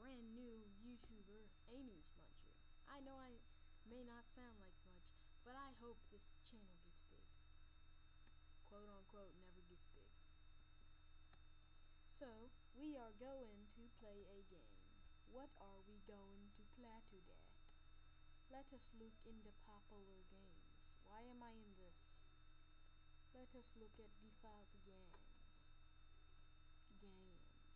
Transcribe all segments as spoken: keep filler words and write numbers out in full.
brand new YouTuber, Anu Muncher. I know I may not sound like much, but I hope this channel gets big. Quote unquote never gets big. So, we are going to play a game. What are we going to play today? Let us look into popular games. Why am I in this? Let us look at default games. Games.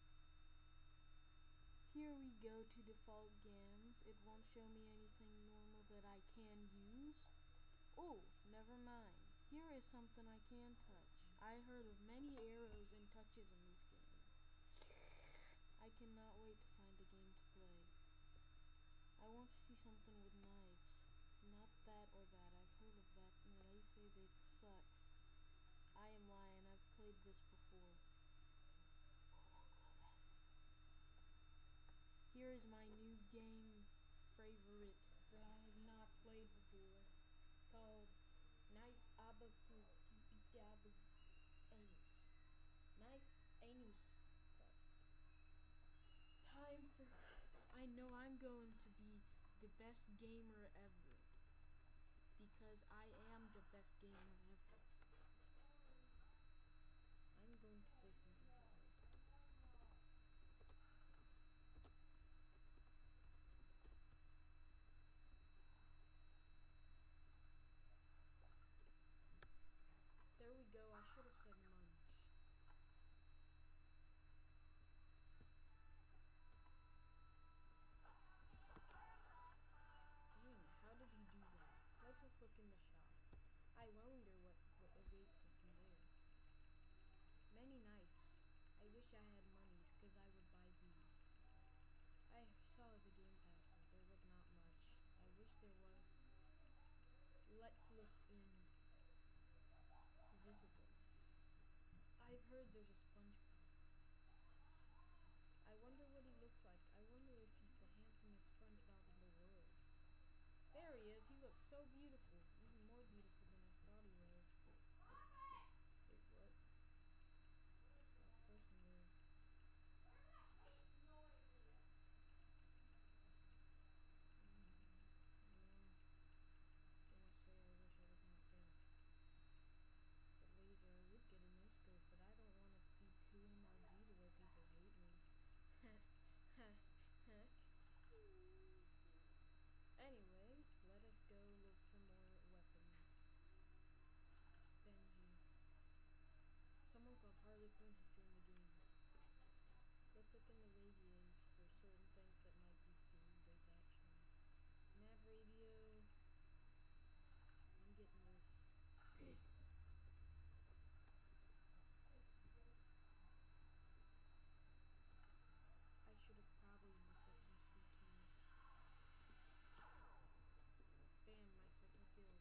Here we go to default games. It won't show me anything normal that I can use. Oh, never mind. Here is something I can touch. I heard of many arrows and touches in this game. I cannot wait to find a game to play. I want to see something with knives. Not that or that. I've heard of that and they say that it sucks. I am lying. I've played this before. Here is my new game favorite that I have not played before, called Knife Abu Abu Anus. Knife Anus Test. Time for. I know I'm going to be the best gamer ever, because I am the best gamer ever. I'm going to say something funny. There we go, I should have said munch. Dang, how did he do that? Let's just look in the shop. I wonder what, what awaits us in there. Many knives. I wish I had monies, because I would buy these. I saw the game passes, there was not much. I wish there was. Let's look in visible. I've heard there's a SpongeBob. I wonder what he looks like. I wonder if he's the handsomest SpongeBob in the world. There he is. He looks so beautiful. Even more beautiful than I thought he was. Wait, what? There's that person there. Mm, yeah. Gonna say I wish I was not deaf. The laser, I would get a no scope, but I don't want to be too M R G to where people hate me. Anyway, let us go look for more weapons. Spengy. Someone called Harley Quinn has joined the game. Let's look in the radios for certain things that might be food. There's actually nav radio. I'm getting this. I should have probably looked up some sweet tunes. Bam, my second kill.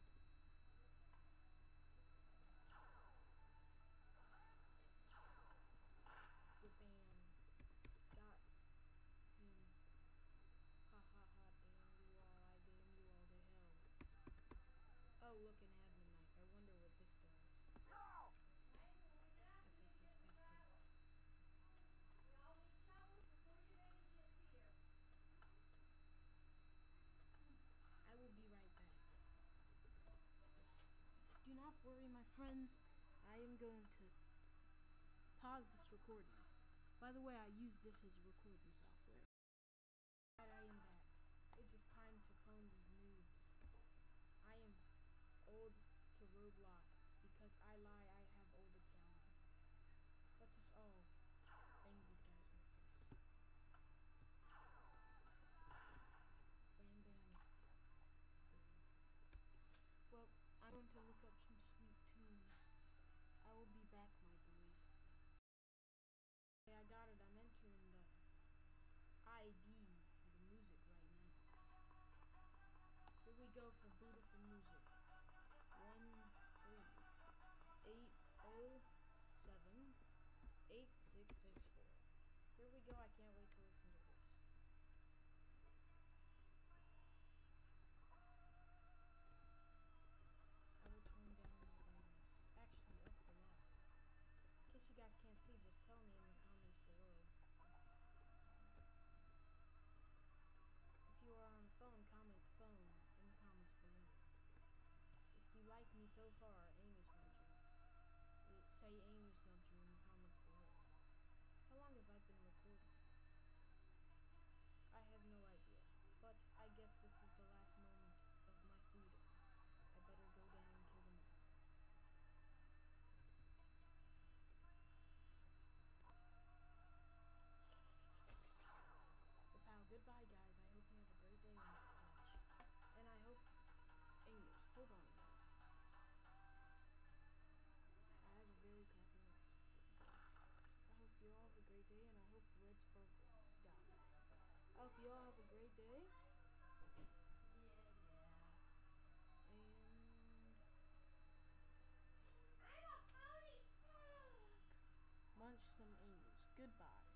The bam. Got him. Ha ha ha, damn you all, I damn you all to hell. Oh, look, an admin knife. I wonder what this does. As I suspected. I will be right back. Do not worry, my friends. I am going to pause this recording. By the way, I use this as a recording software. Right, I am back. It is time to clone these noobs. I am old to roadblock. Because I lie, I have old account. Let us all bang these guys in the face. Bam bam. Well, I'm going to look up some sweet tunes. I will be back, my boys. Okay, I got it. I'm entering the I D for the music right now. Here we go for beautiful music. One, three, eight, oh, seven, eight, six, six, four. Here we go. I can't wait to listen to this. I will turn down the brightness. Actually, up a lot. In case you guys can't see, just tell me in the comments below. so far, Amy's Muncher. Say Amy's Muncher in the comments below. How long have I been recording? I have no idea, but I guess this is the last moment of my freedom. I better go down and kill them all. Well, pal, goodbye, guys. I hope you have a great day in this sketch. And I hope... Amos, hold on a minute. I have a very crappy message to tell you. I hope you all have a great day, and I hope Red Sparkle dies. I hope you all have a great day. And... munch some Amos. Goodbye.